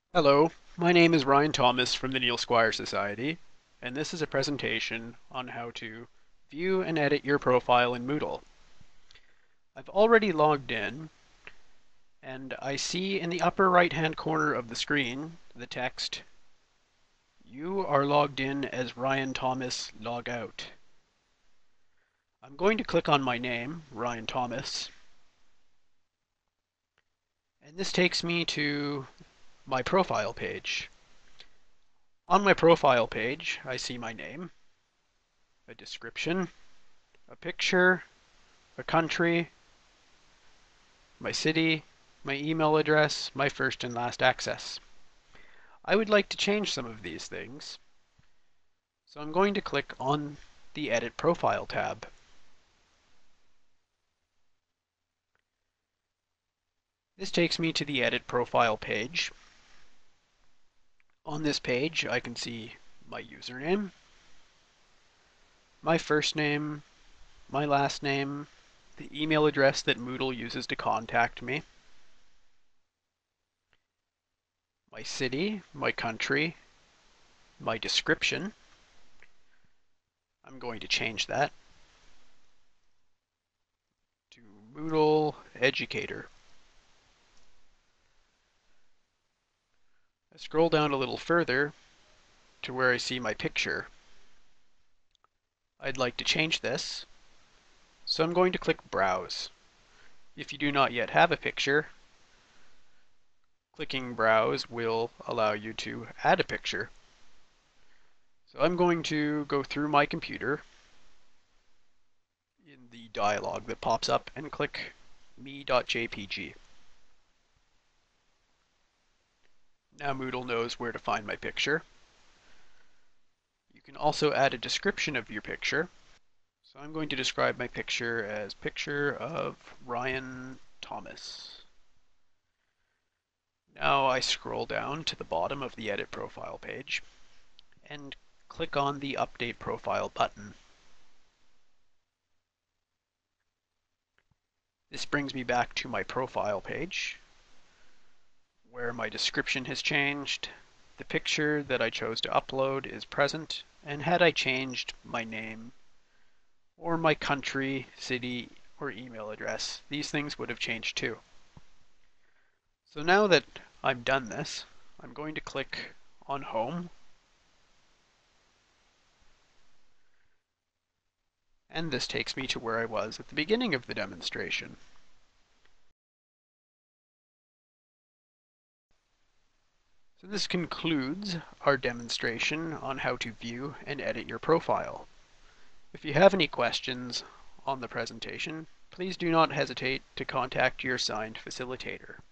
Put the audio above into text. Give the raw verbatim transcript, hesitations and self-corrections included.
Hello, my name is Ryan Thomas from the Neil Squire Society, and this is a presentation on how to view and edit your profile in Moodle. I've already logged in, and I see in the upper right-hand corner of the screen the text, "You are logged in as Ryan Thomas, log out." I'm going to click on my name, Ryan Thomas, and this takes me to my profile page. On my profile page, I see my name, a description, a picture, a country, my city, my email address, my first and last access. I would like to change some of these things, so I'm going to click on the Edit Profile tab. This takes me to the Edit Profile page. On this page, I can see my username, my first name, my last name, the email address that Moodle uses to contact me, my city, my country, my description. I'm going to change that to Moodle Educator. I scroll down a little further to where I see my picture. I'd like to change this, so I'm going to click Browse. If you do not yet have a picture, clicking Browse will allow you to add a picture. So I'm going to go through my computer in the dialog that pops up and click me.jpg. Now Moodle knows where to find my picture. You can also add a description of your picture. So I'm going to describe my picture as picture of Ryan Thomas. Now I scroll down to the bottom of the Edit Profile page and click on the Update Profile button. This brings me back to my profile page, where my description has changed, the picture that I chose to upload is present, and had I changed my name or my country, city, or email address, these things would have changed too. So now that I've done this, I'm going to click on Home, and this takes me to where I was at the beginning of the demonstration. So this concludes our demonstration on how to view and edit your profile. If you have any questions on the presentation, please do not hesitate to contact your assigned facilitator.